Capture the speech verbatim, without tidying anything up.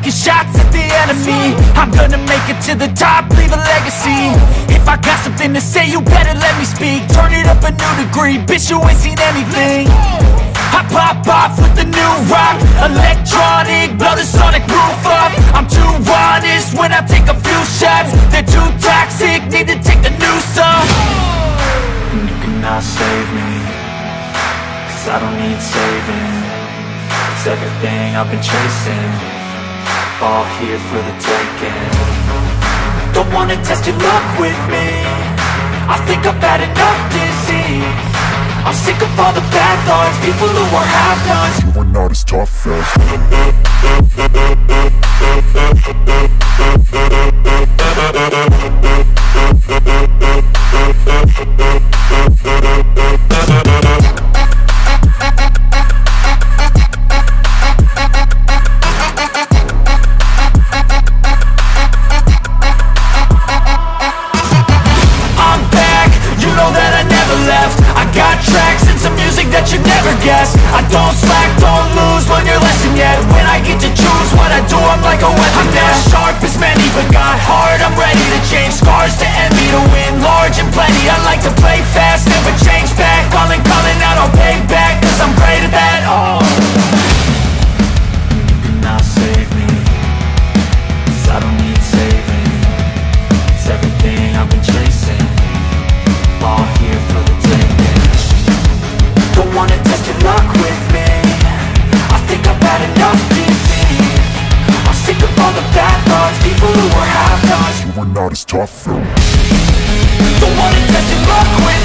taking shots at the enemy. I'm gonna make it to the top, leave a legacy. If I got something to say, you better let me speak. Turn it up a new degree, bitch, you ain't seen anything. I pop off with the new rock, electronic, blow the sonic roof up. I'm too honest when I take a few shots. They're too toxic, need to take the noose off. And you cannot save me, cause I don't need saving. It's everything I've been chasing, all here for the taking. Don't wanna test your luck with me, I think I've had enough disease. I'm sick of all the bad thoughts, people who are half-nots. You are not as tough as I don't slack, don't lose, learn your lesson yet. When I get to choose what I do, I'm like a weapon. I'm not sharp as many, but got heart. I'm ready to change scars to envy, to win large and plenty. I like to play fast, never change back. Calling, calling out, I'll pay back, cause I'm great at that. Oh, you cannot save me, cause I don't need saving. It's everything I've been chasing, all here for the taking. Don't wanna test your luck with me, I think I've had enough disease. I'm sick of all the bad thoughts, people who are half-nots. You are not as tough though. Don't wanna test your luck with